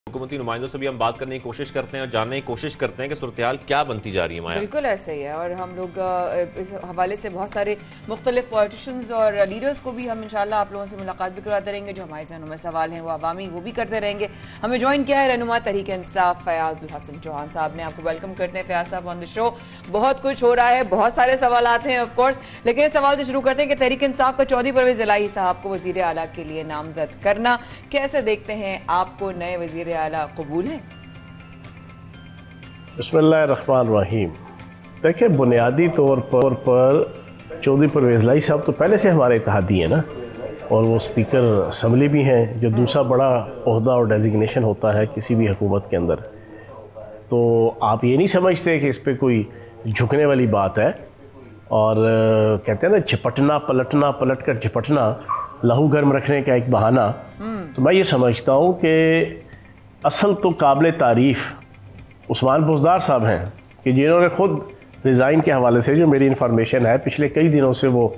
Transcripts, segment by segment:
हुकूमती नुमाइंदों से भी हम बात करने की कोशिश करते हैं और जानने की कोशिश करते हैं कि सूरत हाल क्या बनती जा रही है। माया, बिल्कुल ऐसे ही है और हम लोग इस हवाले से बहुत सारे मुख्तलिफ पॉलिटिशियंस और लीडर्स को भी हम इंशाल्लाह आप लोगों से मुलाकात भी करवाते रहेंगे। जो हमारे जहनों में सवाल हैं वो अवामी वो भी करते रहेंगे। हमें ज्वाइन किया है रहनुमा तहरीक इंसाफ फयाजुल हसन चौहान साहब ने। आपको वेलकम करते हैं फयाज साहब ऑन द शो। बहुत कुछ हो रहा है, बहुत सारे सवाल आते हैं ऑफ कोर्स, लेकिन इस सवाल से शुरू करते हैं कि तहरीक इंसाफ का चौधरी परवेज इलाही साहब को वजीर आला के लिए नामजद करना कैसे देखते हैं? आपको नए वजीर आला कबूल है? बिस्मिल्लाहिर्रहमानिर्रहीम। देखिए, बुनियादी तौर पर चौधरी परवेज इलाही साहब तो पहले से हमारे इत्तेहादी हैं ना, और वो स्पीकर असम्बली भी हैं, जो दूसरा बड़ा ओहदा और डेजिग्नेशन होता है किसी भी हुकूमत के अंदर। तो आप ये नहीं समझते कि इस पर कोई झुकने वाली बात है। और कहते हैं ना, झपटना पलटना, पलट कर झपटना लहू गर्म रखने का एक बहाना। तो मैं ये समझता हूँ कि असल तो काबिल तारीफ़ उस्मान बुज़दार साहब हैं कि जिन्होंने ख़ुद रिज़ाइन के हवाले से, जो मेरी इन्फॉर्मेशन है, पिछले कई दिनों से वो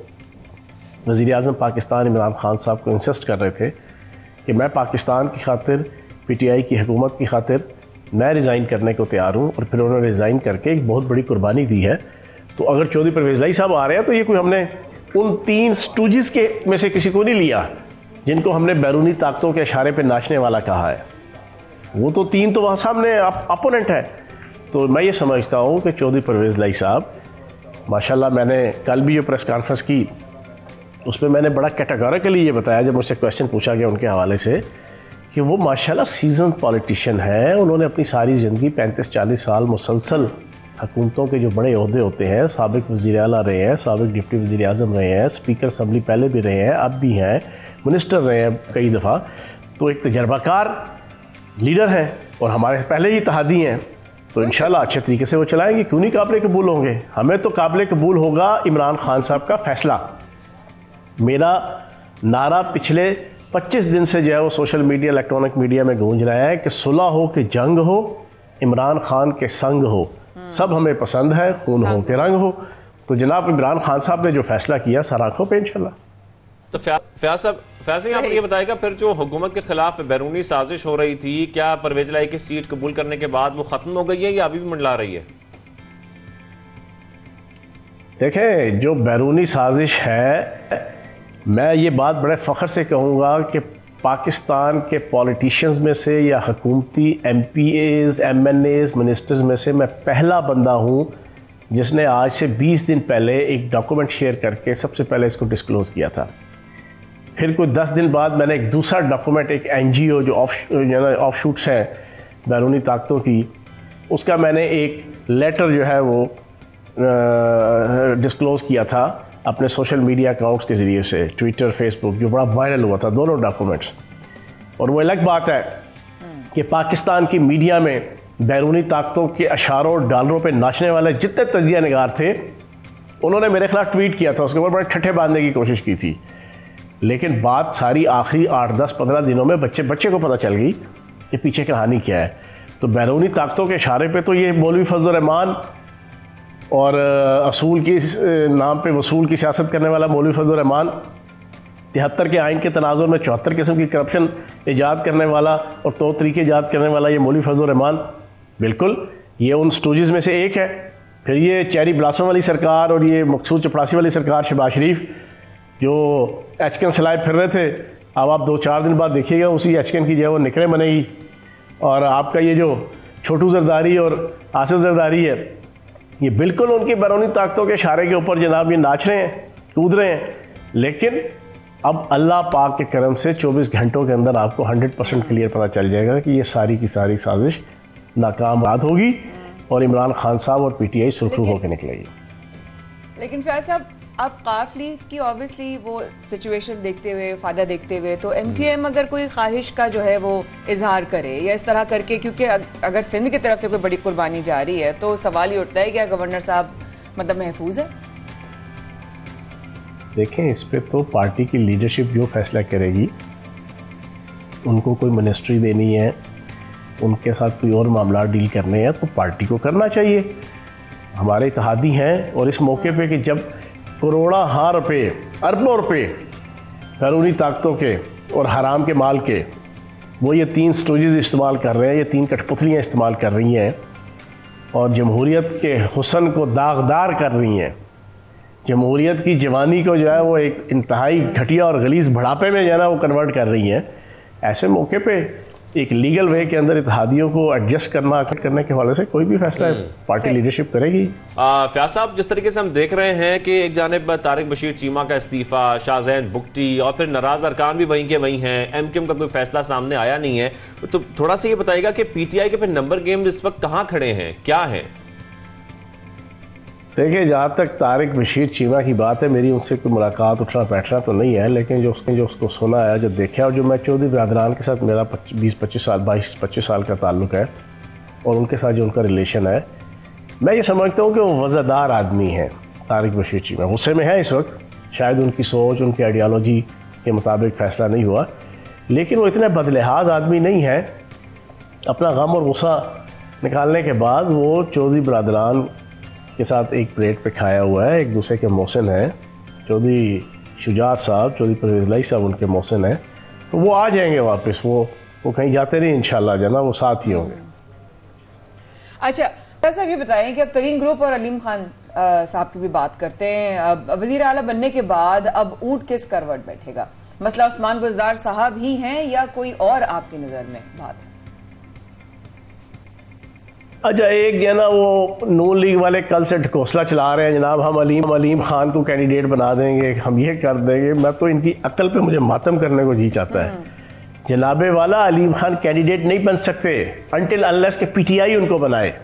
वज़ीर आज़म पाकिस्तान इमरान खान साहब को इंसिस्ट कर रहे थे कि मैं पाकिस्तान की खातिर, PTI की हुकूमत की खातिर मैं रिज़ाइन करने को तैयार हूँ। और फिर उन्होंने रिज़ाइन करके एक बहुत बड़ी कुर्बानी दी है। तो अगर चौधरी परवेज इलाही साहब आ रहे हैं तो ये कोई हमने उन 3 स्टूजिस के में से किसी को नहीं लिया जिनको हमने बैरूनी ताकतों के इशारे पर नाचने वाला कहा है। वो तो 3 तो वहाँ सामने अपोनेंट है। तो मैं ये समझता हूँ कि चौधरी परवेज इलाही साहब माशाल्लाह, मैंने कल भी ये प्रेस कॉन्फ्रेंस की, उसमें मैंने बड़ा कैटेगोरिकली ये बताया जब मुझसे क्वेश्चन पूछा गया उनके हवाले से, कि वो माशाल्लाह सीजन पॉलिटिशियन है। उन्होंने अपनी सारी ज़िंदगी 35-40 साल मुसलसल हुकूमतों के जो बड़े ओहदे होते हैं, साबिक वज़ीर आला रहे हैं, साबिक डिप्टी वज़ीर आज़म रहे हैं, स्पीकर असम्बली पहले भी रहे हैं, अब भी हैं, मिनिस्टर रहे हैं कई दफ़ा। तो एक तजर्बाकार लीडर हैं और हमारे पहले ही इत्तेहादी हैं। तो इंशाल्लाह अच्छे तरीके से वो चलाएंगे। क्यों नहीं काबिल कबूल होंगे? हमें तो काबिल कबूल होगा इमरान खान साहब का फैसला। मेरा नारा पिछले 25 दिन से जो है वो सोशल मीडिया, इलेक्ट्रॉनिक मीडिया में गूंज रहा है कि सुलह हो कि जंग हो, इमरान खान के संग हो, सब हमें पसंद है, खून हो के रंग हो। तो जनाब इमरान खान साहब ने जो फैसला किया, सर आंखों पे इंशाल्लाह। तो फयाज साहब आप ये बताएगा, फिर जो हुकूमत के खिलाफ बैरूनी साजिश हो रही थी, क्या परवेज इलाही की सीट कबूल करने के बाद वो खत्म हो गई है या अभी भी मंडला रही है? देखें, जो बैरूनी साजिश है, मैं ये बात बड़े फ़ख्र से कहूँगा कि पाकिस्तान के पॉलिटिशियंस में से या हुकूमती MPAs, MNAs, मिनिस्टर्स में से मैं पहला बंदा हूँ जिसने आज से 20 दिन पहले एक डॉक्यूमेंट शेयर करके सबसे पहले इसको डिस्क्लोज़ किया था। फिर कोई 10 दिन बाद मैंने एक दूसरा डॉक्यूमेंट, एक NGO जो ऑफ शूट्स हैं बैरूनी ताकतों की, उसका मैंने एक लेटर जो है वो डिस्क्लोज़ किया था अपने सोशल मीडिया अकाउंट्स के ज़रिए से, ट्विटर, फेसबुक, जो बड़ा वायरल हुआ था, दोनों डॉक्यूमेंट्स। और वो अलग बात है कि पाकिस्तान की मीडिया में बैरूनी ताकतों के अशारों और डॉलरों पे नाचने वाले जितने तजिया निगार थे, उन्होंने मेरे खिलाफ ट्वीट किया था, उसके ऊपर बड़े ठट्ठे बांधने की कोशिश की थी। लेकिन बात सारी आखिरी 8, 10, 15 दिनों में बच्चे को पता चल गई कि पीछे कहानी क्या है। तो बैरूनी ताकतों के इशारे पे तो ये मौलवी फजल रहमान और असूल की नाम पे वसूल की सियासत करने वाला मौलवी फजल रहमान, 73 के आइन के तनाज़ुर में 74 किस्म की करप्शन ईजाद करने वाला और तौर तरीके ईजाद करने वाला ये मौलवी फजल रहमान, बिल्कुल ये उन स्टूजिस में से एक है। फिर ये चेरी ब्लासम वाली सरकार और ये मकसूद चपड़ासी वाली सरकार, शहबाज शरीफ जो एचकन सिलाए फिर रहे थे, अब आप 2-4 दिन बाद देखिएगा उसी एचकन की जो है वो निकले बनेगी। और आपका ये जो छोटू जरदारी और आसिफ जरदारी है, ये बिल्कुल उनकी बैरूनी ताकतों के इशारे के ऊपर जनाब ये नाच रहे हैं, कूद रहे हैं। लेकिन अब अल्लाह पाक के करम से 24 घंटों के अंदर आपको 100% क्लियर पता चल जाएगा कि ये सारी की सारी साजिश नाकाम होगी और इमरान खान साहब और PTI सुरखरू होकर निकलेगी। लेकिन फयाज साहब, अब काफ लीग की ऑब्वियसली वो सिचुएशन देखते हुए, फायदा देखते हुए, तो MQM अगर कोई ख्वाहिश का जो है वो इजहार करे या इस तरह करके, क्योंकि अगर सिंध की तरफ से कोई बड़ी कुर्बानी जा रही है तो सवाल ही उठता है क्या गवर्नर साहब मतलब महफूज है? देखें, इस पे तो पार्टी की लीडरशिप जो फैसला करेगी, उनको कोई मिनिस्ट्री देनी है, उनके साथ कोई और मामला डील करने हैं तो पार्टी को करना चाहिए। हमारे इत्तेहादी हैं और इस मौके पे कि जब करोड़ों हाँ रुपये, अरबों रुपये बैरूनी ताकतों के और हराम के माल के वो ये 3 स्टोरेज इस्तेमाल कर रहे हैं, ये 3 कठपुतलियाँ इस्तेमाल कर रही हैं और जमहूरियत के हुस्न को दागदार कर रही हैं। जमहूरियत की जवानी को जो है वो एक इंतहाई घटिया और गलीज़ बढ़ापे में जो है ना वो कन्वर्ट कर रही हैं। ऐसे मौके पे एक लीगल वे के अंदर इत्तेहादियों को एडजस्ट करने के हवाले से कोई भी फैसला पार्टी लीडरशिप करेगी। फयाज साहब, जिस तरीके से हम देख रहे हैं कि एक जानिब तारिक बशीर चीमा का इस्तीफा, शाहजैन बुगटी और फिर नाराज अरकान भी वहीं के वहीं हैं, एमक्यूएम का कोई फैसला सामने आया नहीं है, तो थोड़ा सा ये बताइएगा कि पीटीआई के फिर नंबर गेम इस वक्त कहाँ खड़े हैं, क्या है? देखिए, जहाँ तक तारिक बशीर चीमा की बात है, मेरी उनसे कोई मुलाकात उठना बैठना तो नहीं है, लेकिन जो उसको सुना है, जो देखा, और जो मैं चौधरी बिरादरान के साथ मेरा 22-25 साल का ताल्लुक़ है और उनके साथ जो उनका रिलेशन है, मैं ये समझता हूँ कि वो वज़ादार आदमी हैं। तारिक बशीर चीमा गुस्से में है इस वक्त, शायद उनकी सोच, उनकी आइडियालॉजी के मुताबिक फ़ैसला नहीं हुआ, लेकिन वो इतने बदलिहाज आदमी नहीं है। अपना गम और गुस्सा निकालने के बाद वो चौधरी बिरादरान के साथ एक प्लेट पे खाया हुआ है, एक दूसरे के मोहसिन हैं। चौधरी शुजात साहब, चौधरी परवेज़ लाई साहब उनके मोहसिन हैं, तो वो आ जाएंगे वापस। वो कहीं जाते नहीं इंशाल्लाह, जना वो साथ ही होंगे। अच्छा साहब, ये बताएं कि अब तरीन ग्रुप और अलीम खान साहब की भी बात करते हैं। अब वज़ीर आला बनने के बाद अब ऊंट किस करवट बैठेगा? मसला उस्मान बुज़दार साहब ही हैं या कोई और आपकी नज़र में बात है? अच्छा, एक जो है ना वो नून लीग वाले कल से ढकोसला चला रहे हैं, जनाब हम अलीम खान को कैंडिडेट बना देंगे, हम ये कर देंगे। मैं तो इनकी अक्ल पे मुझे मातम करने को जी चाहता है। जनाबे वाला अलीम खान कैंडिडेट नहीं बन सकते अनटिल अनलेस के पीटीआई उनको बनाए,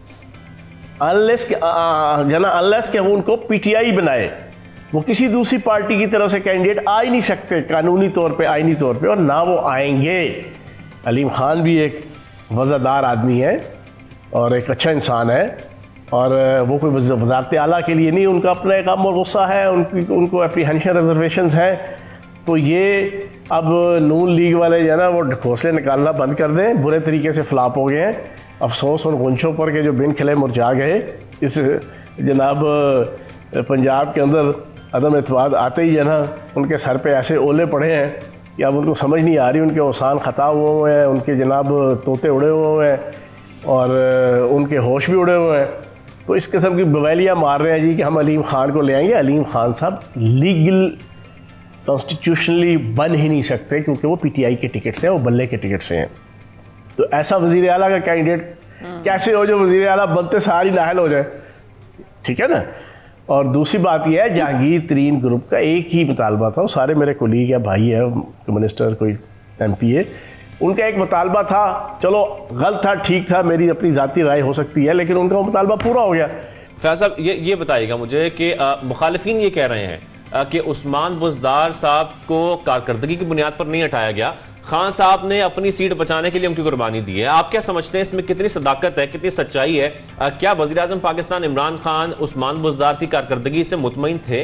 अनलेस के उनको पीटीआई बनाए। वो किसी दूसरी पार्टी की तरफ से कैंडिडेट आ ही नहीं सकते कानूनी तौर पे, आईनी तौर पे, और ना वो आएंगे। अलीम खान भी एक वज़ादार आदमी है और एक अच्छा इंसान है, और वो कोई वज़ारत आला के लिए नहीं, उनका अपना एक गम और गुस्सा है, उनको एप्रीहेंशन रिजर्वेशंस हैं। तो ये अब नून लीग वाले जो है ना वो ढकोसले निकालना बंद कर दें, बुरे तरीके से फ्लॉप हो गए हैं। अफसोस और गुंशों पर के जो बिन खिले मुरझा गए। इस जनाब पंजाब के अंदर अदम एतमाद आते ही है ना उनके सर पे ऐसे ओले पड़े हैं कि अब उनको समझ नहीं आ रही, उनके औसान ख़ता हुए हैं, उनके जनाब तोते उड़े हुए हैं और उनके होश भी उड़े हुए हैं। तो इस किस्म की बवैलियाँ मार रहे हैं जी कि हम अलीम खान को ले आएंगे। अलीम खान साहब लीगल कॉन्स्टिट्यूशनली बन ही नहीं सकते, क्योंकि वो पीटीआई के टिकट से हैं, वो बल्ले के टिकट से हैं। तो ऐसा वज़ीर आला का कैंडिडेट कैसे हो जो वज़ीर आला बनते सारी नाहल हो जाए? ठीक है ना। और दूसरी बात यह है, जहांगीर तरीन ग्रुप का एक ही मुतालबा था, वो सारे मेरे कोलीग या भाई है, मिनिस्टर, कोई MP है, उनका एक मुतालबा था, चलो गलत था, ठीक था, मेरी अपनी ज़ाती राय हो सकती है, लेकिन उनका मुतालबा पूरा हो गया। फयाज साहब, ये बताइएगा मुझे कि मुखालिफिन ये कह रहे हैं कि उस्मान बुज़दार साहब को कारकर्दगी की बुनियाद पर नहीं हटाया गया, खान साहब ने अपनी सीट बचाने के लिए उनकी कुर्बानी दी है। आप क्या समझते हैं इसमें कितनी सदाकत है, कितनी सच्चाई है? क्या वज़ीर आज़म पाकिस्तान इमरान खान उस्मान बुज़दार की कारकर्दगी से मुतमईन थे?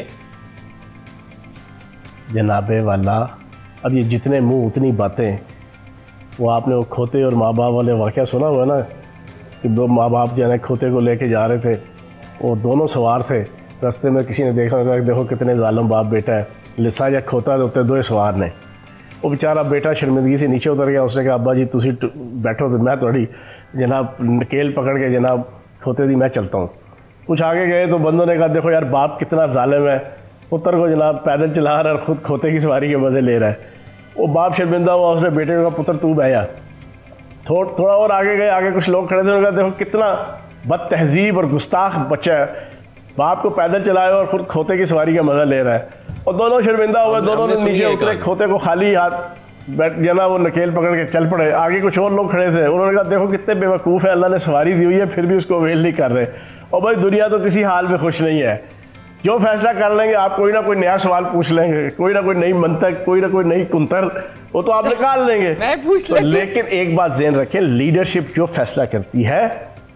जनाबे वाला, अब ये जितने मुंह उतनी बातें। वो आपने वो खोते और माँ बाप वाले वाक़या सुना हुआ ना कि 2 माँ बाप जो है खोते को लेके जा रहे थे, वो दोनों सवार थे, रास्ते में किसी ने देखा देखो कितने जालिम बाप बेटा है, लिसा या खोता होते 2 सवार ने। वो बेचारा बेटा शर्मिंदगी से नीचे उतर गया, उसने कहा अब्बा जी तुसी बैठो तो मैं थोड़ी जनाब नकेल पकड़ के जनाब खोते दी मैं चलता हूँ। कुछ आगे गए तो बंदों ने कहा देखो यार बाप कितना जालिम है, पुत्र को जनाब पैदल चला रहा है और ख़ुद खोते की सवारी के मज़े ले रहा है। वो बाप शर्मिंदा हुआ, उसने बेटे को कहा पुत्र तू बह जा। थोड़ा और आगे गए, आगे कुछ लोग खड़े थे, उन्होंने कहा देखो कितना बद तहजीब और गुस्ताख बच्चा है, बाप को पैदल चलाए और खुद खोते की सवारी का मज़ा ले रहा है। और दोनों शर्मिंदा हुए, दोनों ने नीचे उतरे, खोते को खाली हाथ बैठ जना वो नकेल पकड़ के चल पड़े। आगे कुछ और लोग खड़े थे, उन्होंने कहा देखो कितने बेवकूफ़ है, अल्लाह ने सवारी दी हुई है फिर भी उसको अवेल नहीं कर रहे। और भाई दुनिया तो किसी हाल में खुश नहीं है, जो फैसला कर लेंगे आप कोई ना कोई नया सवाल पूछ लेंगे, कोई ना कोई नई मंतक, कोई ना कोई नई कुंतर, वो तो आप निकाल लेंगे। तो लेकिन एक बात ज़हन रखें, लीडरशिप जो फैसला करती है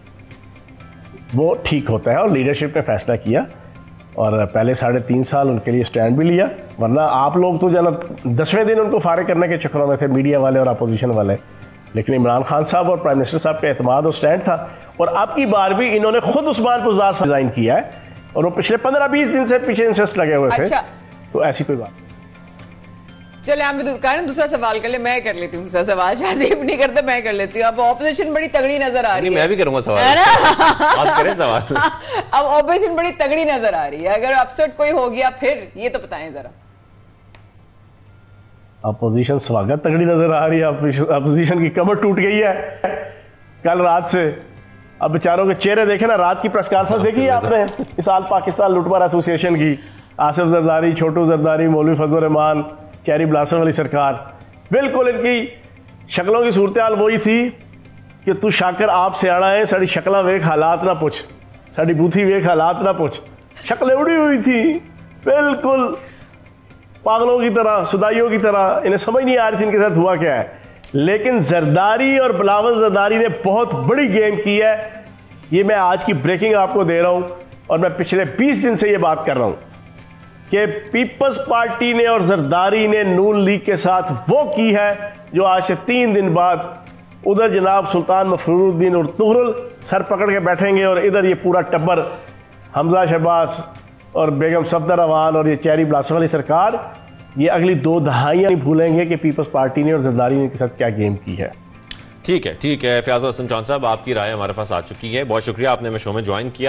वो ठीक होता है, और लीडरशिप ने फैसला किया और पहले 3.5 साल उनके लिए स्टैंड भी लिया। वरना आप लोग तो जना 10वें दिन उनको फारिग करने के चक्करों में थे, मीडिया वाले और अपोजिशन वाले। लेकिन इमरान खान साहब और प्राइम मिनिस्टर साहब का एतमाद और स्टैंड था, और अब की बार भी इन्होंने खुद उस्मान बुज़दार साहब डिज़ाइन किया है, और वो पिछले 15-20 दिन से पीछे इंटरेस्ट लगे हुए थे। तो ऐसी कोई बात चले आप दूसरा सवाल कर ले, मैं कर लेती हूँ दूसरा सवाल। शाहजीब नहीं करते, मैं कर लेती हूँ। अब ऑपोजिशन बड़ी तगड़ी नजर आ रही है। मैं भी करूंगा सवाल, है ना? आप करें सवाल। अब ऑपोजिशन बड़ी तगड़ी नजर आ रही है, अगर अपसेट कोई हो गया फिर ये तो बताएं जरा। अपोजिशन स्वागत तगड़ी नजर आ रही है, अपोजिशन की कमर टूट गई है कल रात से। अब बेचारों के चेहरे देखे ना, रात की प्रेस कॉन्फ्रेंस देखी है आपने इस साल पाकिस्तान लुटमार एसोसिएशन की? आसिफ जरदारी, छोटू जरदारी, मौलवी फजल रहमान, चेरी ब्लासम वाली सरकार, बिल्कुल इनकी शक्लों की सूरत हाल वही थी कि तू शाकर आप से आना है, साड़ी शक्ला वेख हालात ना पूछ, साड़ी बूथी वेख हालात ना पूछ। शक्लें उड़ी हुई थी बिल्कुल पागलों की तरह, सुदाइयों की तरह, इन्हें समझ नहीं आ रही थी इनके साथ हुआ क्या है। लेकिन जरदारी और बिलावल जरदारी ने बहुत बड़ी गेम की है। ये मैं आज की ब्रेकिंग आपको दे रहा हूं और मैं पिछले 20 दिन से ये बात कर रहा हूं कि पीपल्स पार्टी ने और जरदारी ने नून लीग के साथ वो की है जो आज से 3 दिन बाद उधर जनाब सुल्तान मफरूरुद्दीन और तुगरुल सर पकड़ के बैठेंगे और इधर ये पूरा टब्बर हमजा शहबाज और बेगम सफदर अवान और ये चेरी ब्लासम वाली सरकार, ये अगली 2 दहाइयां नहीं भूलेंगे कि पीपल्स पार्टी ने और जरदारी ने के साथ क्या गेम की है। ठीक है, ठीक है। फयाजुल हसन चौहान साहब, आपकी राय हमारे पास आ चुकी है। बहुत शुक्रिया, आपने हमें शो में ज्वाइन किया।